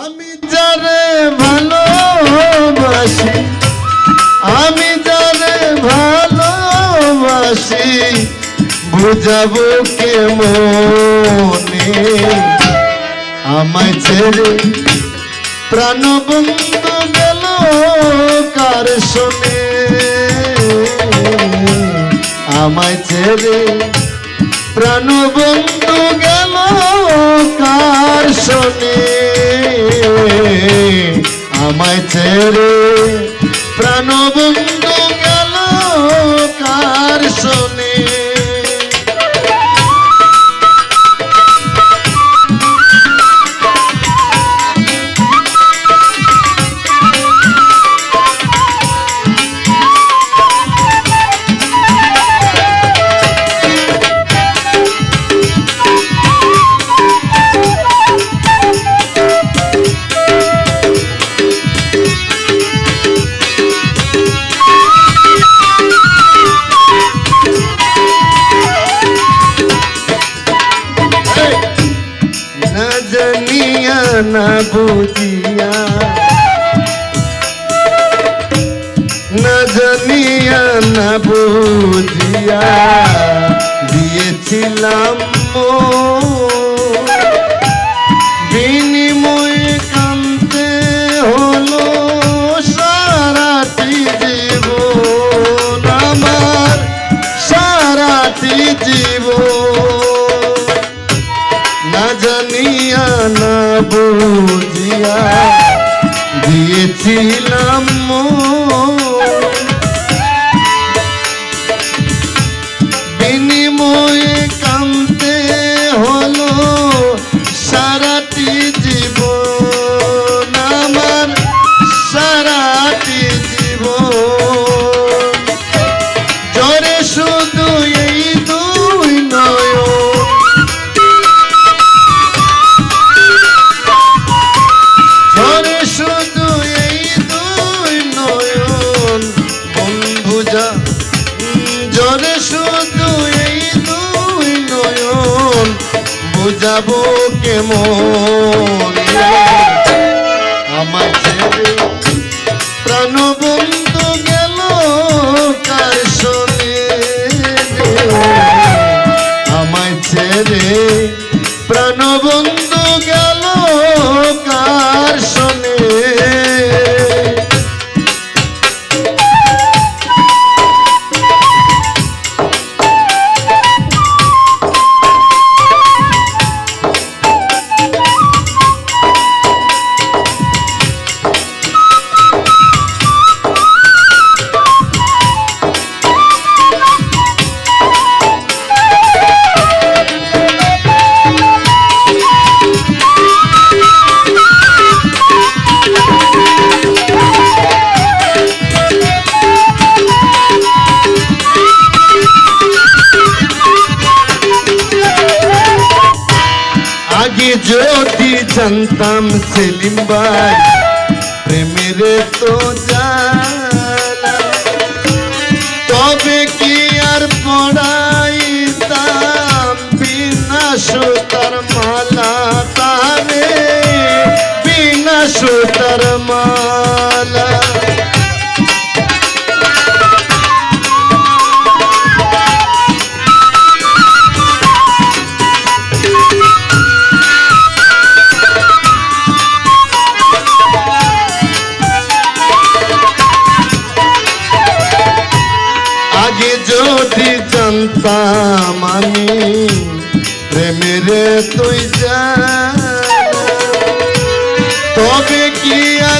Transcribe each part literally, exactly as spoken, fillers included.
আমি যারে ভালোবাসি আমি যারে ভালোবাসি বুঝাবো কেমনে আমায় ছেড়ে প্রাণবন্ধু গেল কার শোনে আমায় ছেড়ে প্রাণবন্ধু গেল কার শোনে আমায় ছেড়ে প্রাণবন্ধু গেল কার শোনে না বুঝিয়া না জানিয়া না বুঝিয়া দিয়েছিলাম বিনিময়ে কাঁদতে হলো সারাটি জীবন আমার সারাটি জীবন না জানিয়া না বুঝিয়া দিয়েছিলাম বিনিময়ে কাঁদতে হলো সারাটি জীবন আমার সারাটি জীবন জরে শুধু এই দুই নয়ন জরে শুধু এই দুই নয়ন বুঝাবো কেমন আমার ছেড়ে প্রাণবন্ধু গেল কার শোনে আমায় ছেড়ে প্রাণবন্ধু গেল কার শোনে যদি জানতাম সেলিম ভাই প্রেমের তো জালা তবে কি আর পড়াইতাম বিনা সুতার মালা তারে বিনা সুতার মালা যদি জানতাম আমি প্রেমের তুই তবে কি আর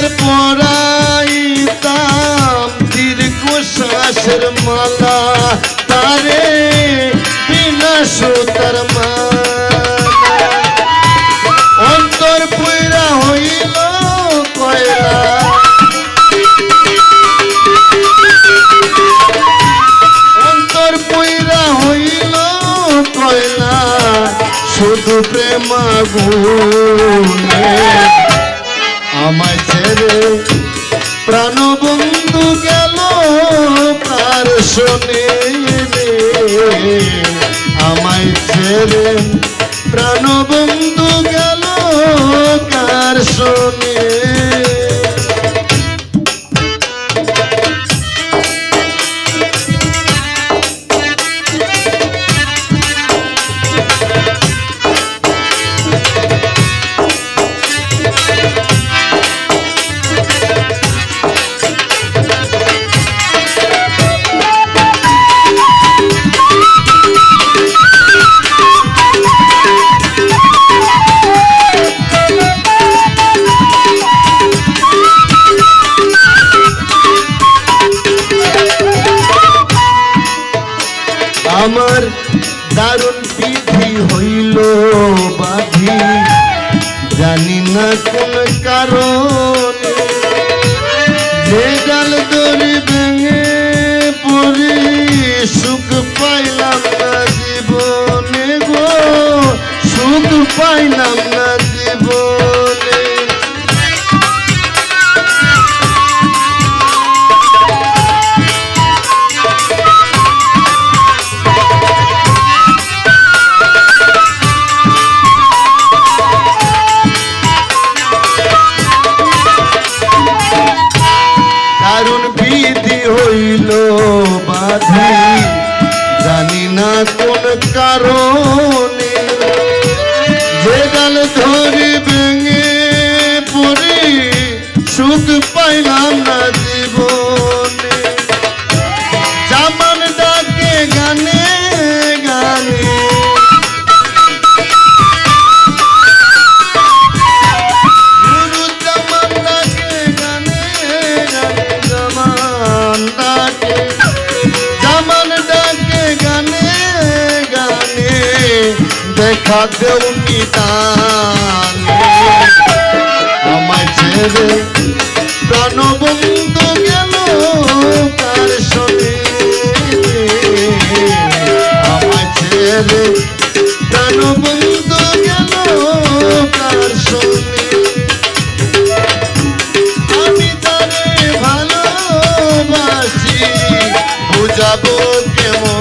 পড়াইতাম দীর্ঘ শ্বাসের মালা তারে বিনা সুতার মালা অন্তর পুইরা হইল কয়লা শুধু প্রেম আগুনে আমায় ছেড়ে প্রাণবন্ধু গেল কার শোনে আমায় ছেড়ে প্রাণবন্ধু গেল কার শোনে কারণে আমার দারুণ বিধি হইল বাধি জানি না কোন কারণে যে ডাল দড়ি ভেঙে পড়ে সুখ পাইলাম না জীবনে গো সুখ পাইলাম না জীবনে হইল বাধি জানি না কোন কারণে যে ডাল ধরে ভেঙে পড়ে সুখ পাইলাম না জীবনে জামান ডাকে গানে গানে গুরু জামান ডাকে গানে গানে জামান জামান ডাকে গানে গানে দেখা দেউনি দানে আমায় ছেড়ে প্রাণবন্ধু গেল কার সনে আমায় ছেড়ে প্রাণবন্ধু গেল কার সনে আমি তারে ভালোবাসি বুঝাবো কেমন